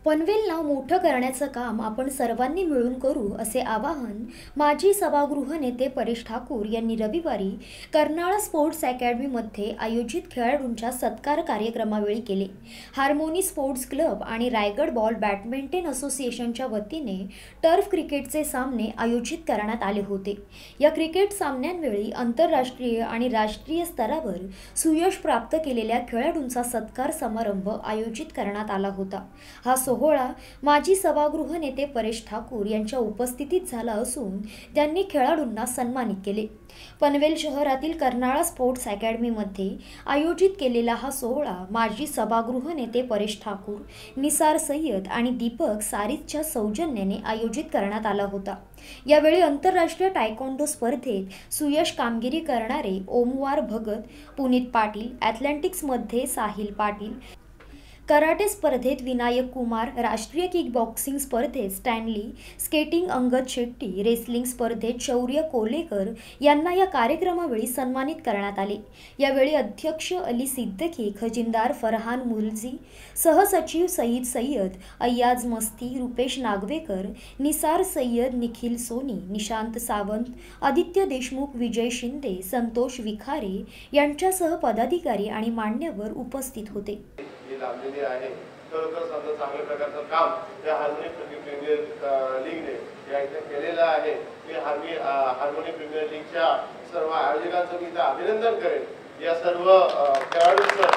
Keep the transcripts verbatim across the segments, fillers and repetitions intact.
पनवेल नाव मोठं करण्याचं काम आपण सर्वांनी मिळून करू असे आवाहन माजी सभागृह नेते परेश ठाकूर यांनी रविवारी कर्नाळा स्पोर्ट्स अकॅडमीमध्ये आयोजित खेळाडूंच्या सत्कार कार्यक्रमावेळी केले। हार्मोनी स्पोर्ट्स क्लब आणि रायगड बॉल बॅडमिंटन असोसिएशनच्या वतीने टर्फ क्रिकेटचे सामने आयोजित करण्यात आले होते। या क्रिकेट सामन्यांवेळी आंतरराष्ट्रीय आणि राष्ट्रीय स्तरावर सुयश प्राप्त केलेल्या खेळाडूंचा सत्कार समारंभ आयोजित करण्यात आला होता। हा सोहळा माजी सभागृह नेते परेश ठाकूर यांच्या उपस्थितीत झाला असून त्यांनी खेळाडूंना सन्मानित केले। पनवेल शहरातील कर्नाळा स्पोर्ट्स अकॅडमीमध्ये आयोजित केलेला हा सोहळा माजी सभागृह नेते परेश ठाकूर, निसार सय्यद आणि दीपक सारितच्या सौजन्याने आयोजित करण्यात आला होता। यावेळी आंतरराष्ट्रीय टायकोंडो स्पर्धेत सुयश कामगिरी करणारे ओमवार भगत, पुनीत पाटील, ॲथलेटिक्समध्ये साहिल पाटील, कराटे स्पर्धेत विनायक कुमार, राष्ट्रीय किक बॉक्सिंग स्पर्धेत Stanley, skating Angad Shetty, wrestling स्पर्धेत शौर्य कोलेकर यांना या कार्यक्रमावेळी सन्मानित करण्यात आले। यावेळी अध्यक्ष अली सिद्दीकी, खजिनदार फरहान मुलजी, सहसचिव सईद सय्यद, अय्याज मस्ती, रुपेश नागवेकर, निसार सय्यद, निखिल सोनी, निशांत सावंत, आदित्य देशमुख, विजय शिंदे, संतोष विखारे यांच्यासह पदाधिकारी आणि मान्यवर उपस्थित होते। लाभलेली आहे। खरोखर समजा चांगल्या प्रकारचं काम या हार्मोनी प्रीमियर लीगने या इथे केलेलं आहे। मी हार्मोनी हार्मोनी प्रीमियर लीगच्या सर्व आयोजकांचं मी अभिनंदन करेन। या सर्व खेळाडूंचं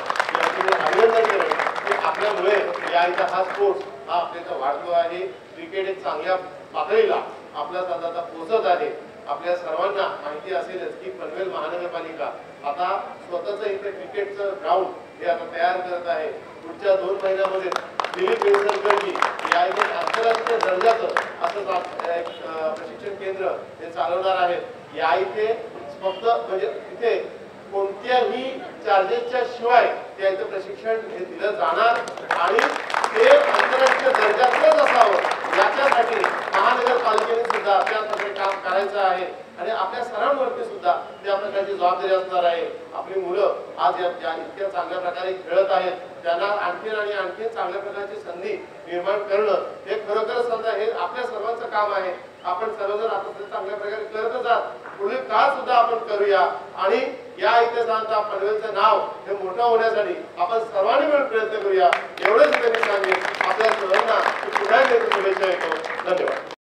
अभिनंदन करेन की आपल्यामुळे या इथं हा स्पोर्ट्स हा आपल्या वाढतो आहे। क्रिकेट एक चांगल्या पातळीला आपल्या आता पोहोचत आहे। आपल्या सर्वांना माहिती असेलच की पनवेल महानगरपालिका आता स्वतःचं इथे क्रिकेटचं ग्राउंड हे आता तयार करत आहे। पुढच्या दोन महिन्यामध्ये दिलीप वेंगसरकरजी या इथे आंतरराष्ट्रीय दर्जाचं असं एक प्रशिक्षण केंद्र हे चालवणार आहेत। या इथे फक्त म्हणजे इथे कोणत्याही चार्जेसच्या शिवाय त्या इथे प्रशिक्षण हे दिलं जाणार आणि ते आंतरराष्ट्रीय दर्जाचंच असावं याच्यासाठी महानगरपालिकेने सुद्धा त्या प्रकारे काम करायचं आहे आणि आपल्या सरांवरती सुद्धा त्या प्रकारची जबाबदारी असणार आहे। आपली मुलं आज या इतक्या चांगल्या प्रकारे खेळत आहेत, त्यांना आणखी आणि आणखी चांगल्या प्रकारची संधी निर्माण करणं हे खरोखर समजा हे आपल्या सर्वांचं काम आहे। आपण सर्वजण आता चांगल्या प्रकारे करतच आहात, पुढील काळ सुद्धा आपण करूया आणि या इथे सांगता पनवेलचं नाव हे मोठं होण्यासाठी आपण सर्वांनी मिळून प्रयत्न करूया। एवढंच मी सांगेन। आपल्या सर्वांना पुन्हा शुभेच्छा देतो। धन्यवाद।